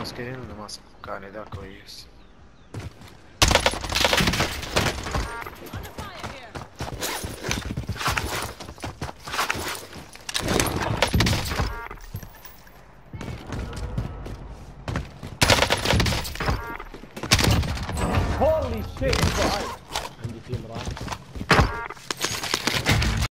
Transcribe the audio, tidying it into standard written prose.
ماسكين اللي ماسك كان ده كويس. Holy shit! عندي تيم راح.